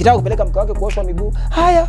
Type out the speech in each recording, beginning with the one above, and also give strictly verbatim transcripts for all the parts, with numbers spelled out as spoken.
Akitaka kupeleka mke wake kuoshwa miguu, haya.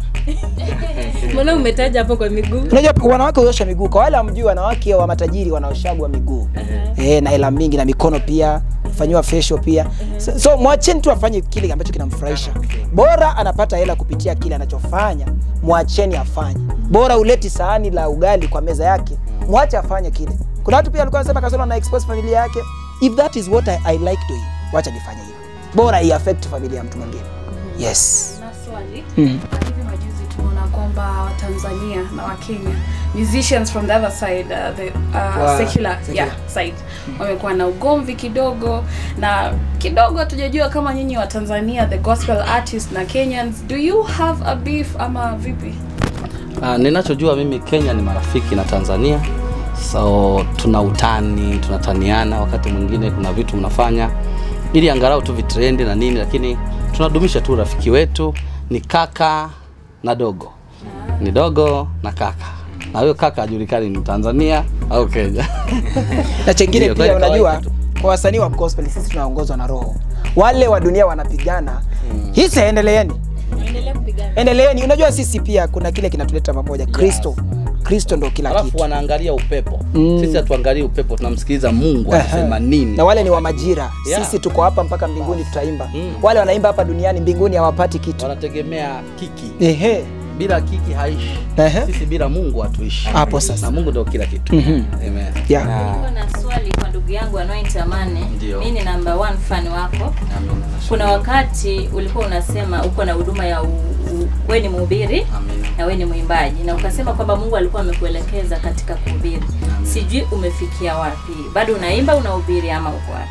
Mbona umetaja hapo kwa miguu? Unajua wanawake huosha miguu. Kwa wale hamjui wanawake wa matajiri wanaoshagwa miguu. Uh-huh. Eh, na hela mingi na mikono pia, fanywa facial pia. Uh-huh. So, so mwacheni tu afanye kile ambacho kinamfurahisha. Bora anapata hela kupitia kile anachofanya, mwacheni afanye. Bora uleti sahani la ugali kwa meza yake, mwache afanye kile. Kuna watu pia walikuwa wanasema Kasolo na expose familia yake. If that is what I, I like doing, wacha nifanye hivyo. Bora i affect familia ya mtu mwingine. Yes. Na swali, mm. hivi majuzi tumeona kwamba Watanzania na Wakenya musicians from the other side, uh, the uh, wow. secular, secular yeah side, mm. wamekuwa na ugomvi kidogo, na kidogo hatujajua kama nyinyi wa Tanzania the gospel artists na Kenyans, do you have a beef ama vipi? Uh, ninachojua mimi Kenya ni marafiki na Tanzania. So tuna utani, tunataniana, wakati mwingine kuna vitu mnafanya ili angalau tu vitrendi na nini, lakini tunadumisha tu rafiki wetu. Ni kaka na dogo, ni dogo na kaka, na huyo kaka hajulikani ni Tanzania au Kenya. Na chengine pia unajua, kwa wasanii wa gospel sisi tunaongozwa na roho. Wale wa dunia wanapigana, hmm. hisi endeleeni. Endelea kupigana. Endeleeni. Unajua sisi pia kuna kile kinatuleta pamoja, Kristo. Yes. Kristo ndo kila kitu. Alafu wanaangalia upepo. Mm. Sisi hatuangalia upepo, tunamsikiliza Mungu anasema nini. Na wale ni wa majira. Yeah. Sisi tuko hapa mpaka mbinguni tutaimba. Mm. Wale wanaimba hapa duniani, mbinguni hawapati kitu. Wanategemea kiki. Ehe. Bila kiki haishi. Uh-huh. Sisi bila Mungu hatuishi. Hapo sasa. Na Mungu ndio kila kitu. Mm-hmm. Amen. Yeah. Niko na swali kwa ndugu yangu Annoint Amani. Mimi ni number one fan wako. Amen. Kuna wakati ulikuwa unasema uko na huduma ya wewe ni mhubiri na wewe ni mwimbaji, na ukasema kwamba Mungu alikuwa amekuelekeza katika kuhubiri. Sijui umefikia wapi? Bado unaimba, unahubiri ama uko wapi?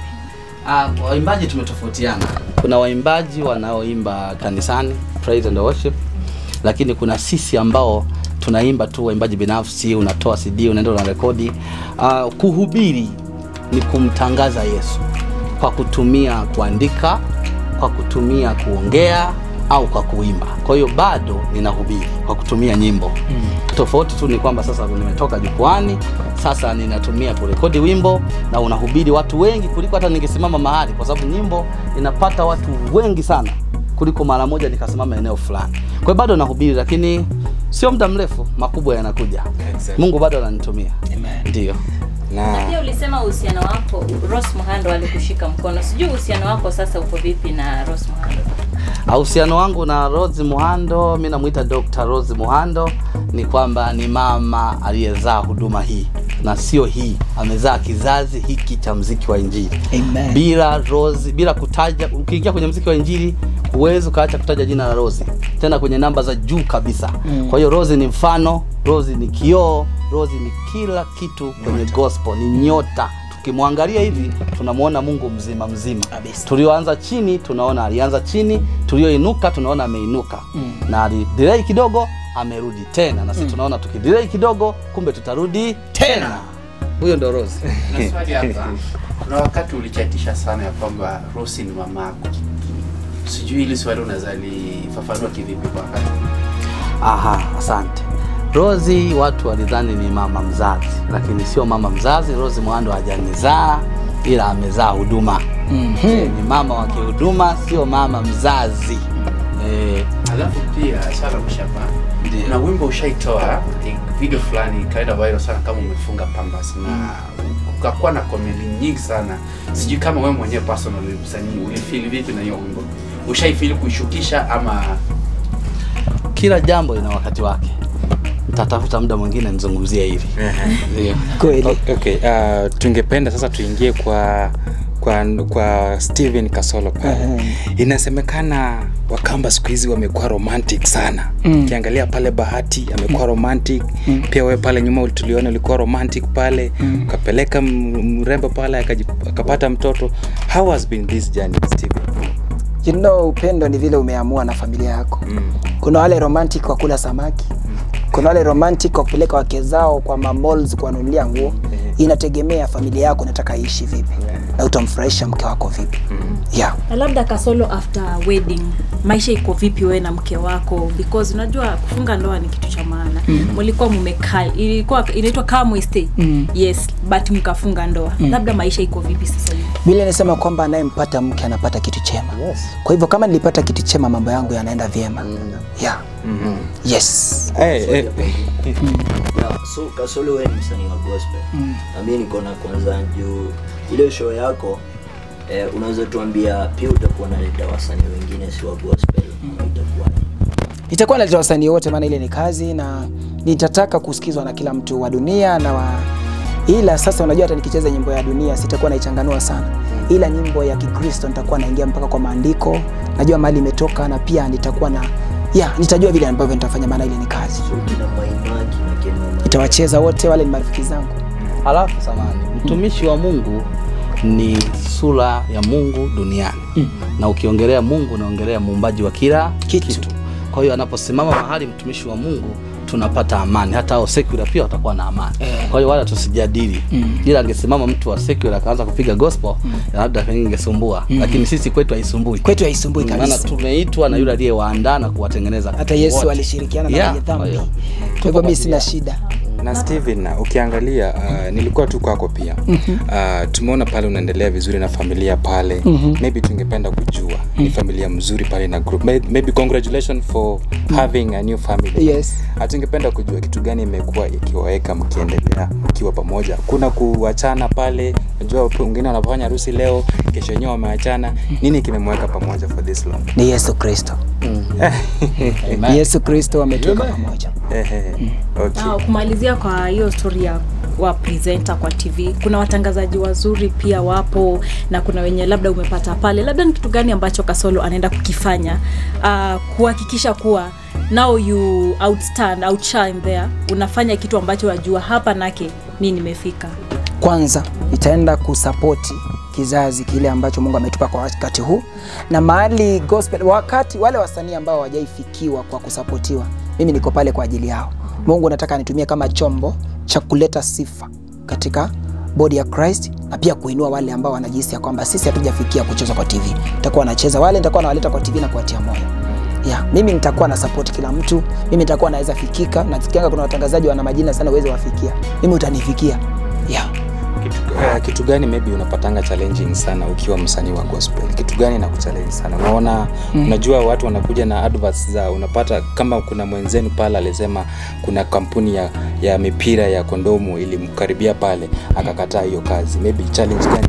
Ah, waimbaji tumetofautiana. Kuna waimbaji wanaoimba kanisani, praise and worship. Lakini kuna sisi ambao tunaimba tu waimbaji binafsi, unatoa C D, unaenda na rekodi. Ah, kuhubiri ni kumtangaza Yesu kwa kutumia kuandika, kwa kutumia kuongea au kwa kuimba. Kwa hiyo bado ninahubiri kwa kutumia nyimbo. Mm. Tofauti tu ni kwamba sasa nimetoka jukwani, sasa ninatumia kurekodi wimbo na unahubiri watu wengi kuliko hata ningesimama mahali, kwa sababu nyimbo inapata watu wengi sana kuliko mara moja nikasimama eneo fulani. Kwa hiyo bado nahubiri, lakini sio muda mrefu makubwa yanakuja. Exactly. Mungu bado ananitumia. Amen. Ndio. Na, na pia ulisema uhusiano wako Rose Muhando alikushika mkono. Sijui uhusiano wako sasa uko vipi na Rose Muhando? Uhusiano wangu na Rose Muhando, mimi namuita Doctor Rose Muhando, ni kwamba ni mama aliyezaa huduma hii na sio hii. Amezaa kizazi hiki cha muziki wa Injili. Amen. Bila Rose, bila kutaja, ukiingia kwenye muziki wa Injili huwezi kaacha kutaja jina la Rose. Tena kwenye namba za juu kabisa. Mm. Kwa hiyo Rose ni mfano, Rose ni kioo, Rose ni kila kitu kwenye gospel, ni nyota. Tukimwangalia hivi tunamuona Mungu mzima mzima. Tulioanza chini tunaona alianza chini, tulioinuka tunaona ameinuka. Mm. Na alidelay kidogo amerudi tena, na sisi mm. tunaona tukidelay kidogo kumbe tutarudi tena. Huyo ndo Rose. Na swali hapa. Kuna wakati ulichatisha sana ya kwamba Rose ni mamako. Sijui ile swali unazali fafanua kivipi kwa wakati? Aha, asante. Rose watu walidhani ni mama mzazi, lakini sio mama mzazi. Rose Muhando hajanizaa, ila amezaa huduma. Mm-hmm. E, ni mama wa kihuduma, sio mama mzazi. Eh, alafu pia sala mshapa. Na wimbo ushaitoa video fulani kaida viral sana kama umefunga pambas, na ukakuwa na comment nyingi sana. Sijui kama wewe mwenyewe personally msanii ulifeel vipi na hiyo wimbo? Ushaifeel kuishukisha ama? Kila jambo lina wakati wake. Nitatafuta muda mwingine nizungumzie hili. Ndio. Kweli. Okay, uh, tungependa sasa tuingie kwa kwa kwa Steven Kasolo pale. Uh-huh. Inasemekana Wakamba siku hizi wamekuwa romantic sana. Mm. Ukiangalia pale Bahati amekuwa romantic. Mm. Pia wewe pale nyuma tuliona ulikuwa romantic pale. Mm. Ukapeleka mrembo pale akapata mtoto. How has been this journey, Steven? You know, upendo ni vile umeamua na familia yako. Mm. Kuna wale romantic kwa kula samaki. Mm. Kuna wale romantic kwa kupeleka wake zao kwa malls kuwanunulia nguo. Mm. Inategemea familia yako nataka iishi vipi. Yeah. Na utamfurahisha mke wako vipi. Mm. Yeah. Na labda Kasolo after wedding, maisha iko vipi wewe na mke wako? Because unajua kufunga ndoa ni kitu cha maana. Mm. Mlikuwa mmekaa, ilikuwa inaitwa kama stay. Mm. Yes, but mkafunga ndoa. Mm. Labda maisha iko vipi sasa hivi? Biblia inasema kwamba anayempata mke anapata kitu cha chema. Yes. Kwa hivyo kama nilipata kiti chema, mambo yangu yanaenda vyema. Mm. Yeah. Mm -hmm. Yes. Hey, hey. Mm. Yeah, so Kasolo wewe ni msanii wa gospel. Mm. Na mimi niko na kwanza juu ile show yako eh, unaweza tuambia pia utakuwa naleta wasanii wengine si wa gospel. Mm. Itakuwa itakuwa naleta wasanii wote, maana ile ni kazi na nitataka kusikizwa na kila mtu wa dunia na wa ila sasa unajua hata nikicheza nyimbo ya dunia sitakuwa naichanganua sana. Ila nyimbo ya Kikristo nitakuwa naingia mpaka kwa maandiko, najua mahali imetoka na pia nitakuwa na yeah, nitajua vile ambavyo nitafanya, maana ile ni kazi. So kina maimaki na kina nitawacheza wote, wale ni marafiki zangu. Alafu samani, mtumishi wa Mungu ni sura ya Mungu duniani. Mm. Na ukiongelea Mungu unaongelea muumbaji wa kila kitu. kitu. Kwa hiyo anaposimama mahali mtumishi wa Mungu tunapata amani, hata hao secular pia watakuwa na amani. Eh. Kwa hiyo wala tusijadili. Mm. Ila angesimama mtu wa secular akaanza kupiga gospel, mm. labda pengine ingesumbua. Mm. Lakini sisi kwetu haisumbui. Kwetu haisumbui kabisa. Maana tumeitwa na yule aliyewaandaa na kuwatengeneza. Hata Yesu alishirikiana na wenye dhambi. Kwa hivyo mimi sina shida. Na Steven, ukiangalia uh, nilikuwa tu kwako pia. Mm -hmm. uh, tumeona pale unaendelea vizuri na familia pale. Mm -hmm. Maybe tungependa kujua mm -hmm. ni familia mzuri pale na group. Maybe congratulations for mm -hmm. having a new family. Yes. Tungependa kujua kitu gani imekuwa ikiwaweka mkiendelea mkiwa pamoja. Kuna kuachana pale, unajua wengine wanafanya harusi leo, kesho wenyewe wameachana. Nini kimemweka pamoja for this long? Ni Yesu Kristo. Mm. Yesu Kristo ametuweka pamoja. Ehe. Okay. Na kumalizia kwa hiyo story ya wa presenter kwa T V, kuna watangazaji wazuri pia wapo na kuna wenye labda umepata pale, labda ni kitu gani ambacho Kasolo anaenda kukifanya uh, kuhakikisha kuwa now you outstand, outshine there, unafanya kitu ambacho wajua hapa nake mimi nimefika? Kwanza itaenda kusupporti kizazi kile ambacho Mungu ametupa kwa wakati huu, na mahali gospel wakati wale wasanii ambao hawajaifikiwa kwa kusapotiwa, mimi niko pale kwa ajili yao. Mungu nataka nitumie kama chombo cha kuleta sifa katika body ya Christ na pia kuinua wale ambao wanajisikia kwamba sisi hatujafikia kucheza kwa T V. Nitakuwa nacheza wale, nitakuwa nawaleta kwa T V na kuwatia moyo. Yeah, mimi nitakuwa na support kila mtu. Mimi nitakuwa naweza fikika, na sikianga kuna watangazaji wana majina sana uweze wafikia. Mimi utanifikia. Yeah. Kitu, uh, kitu gani maybe unapatanga challenging sana ukiwa msanii wa gospel? Kitu gani na kuchallenge sana? Unaona, mm. unajua watu wanakuja na adverts za, unapata kama kuna mwenzenu pale alisema kuna kampuni ya ya mipira ya kondomu ilimkaribia pale akakataa hiyo kazi. Maybe challenge gani?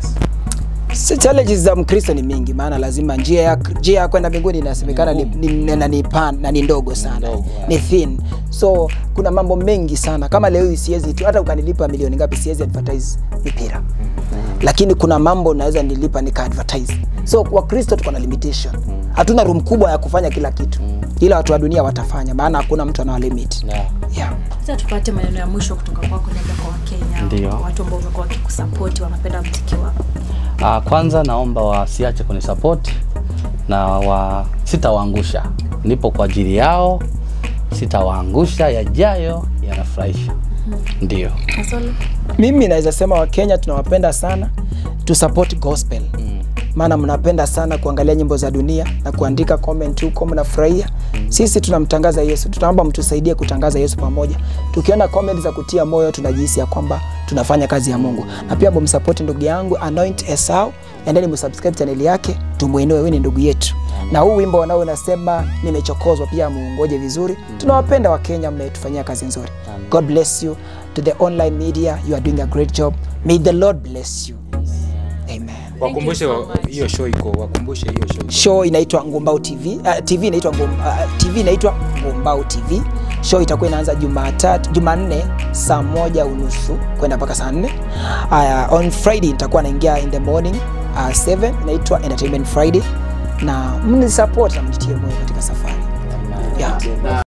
Si challenges za Mkristo ni mingi, maana lazima njia ya njia ya kwenda mbinguni inasemekana ni ni, ni, ni pan na ni ndogo sana. Ndogo, ni thin. So kuna mambo mengi sana. Kama leo siwezi tu hata ukanilipa milioni ngapi siwezi advertise mipira. Mm-hmm. Lakini kuna mambo naweza nilipa nika advertise. So kwa Kristo tuko na limitation. Hatuna room kubwa ya kufanya kila kitu. Ila watu wa dunia watafanya, maana hakuna mtu ana limit. Yeah. Yeah. Sasa tupate maneno ya mwisho kutoka kwako labda kwa Wakenya, watu ambao wamekuwa wakikusupport, wanapenda muziki wako. Uh, kwanza naomba wasiache kuni support na wa sitawaangusha. Nipo kwa ajili yao, sitawaangusha, yajayo yanafurahisha. Mm -hmm. Ndio. Kasolo. Mimi naweza sema Wakenya tunawapenda sana, tu support gospel. Mm. Maana mnapenda sana kuangalia nyimbo za dunia na kuandika comment huko mnafurahia. Mm. Sisi tunamtangaza Yesu. Tunaomba mtusaidie kutangaza Yesu pamoja. Tukiona comment za kutia moyo tunajihisi ya kwamba tunafanya kazi ya Mungu. Mm. Na pia mumsupport ndugu yangu Annoint Amani, endeni msubscribe channel yake, tumuinue, wewe ni ndugu yetu. Mm. Na huu wimbo wanao unasema nimechokozwa pia muongoje vizuri. Mm. Tunawapenda Wakenya, mmetufanyia kazi nzuri. Mm. God bless you. To the online media, you are doing a great job. May the Lord bless you. Amen. Wakumbushe hiyo show iko, wakumbushe hiyo show. Show inaitwa Ngumbao T V. Uh, T V inaitwa Ngumbao uh, T V inaitwa Ngumbao T V. Show itakuwa inaanza Jumatatu, Jumanne saa moja unusu kwenda mpaka saa nne. Uh, on Friday nitakuwa naingia in the morning uh, seven, inaitwa Entertainment Friday. Na mnisupport na mnitie moyo katika safari. Yeah.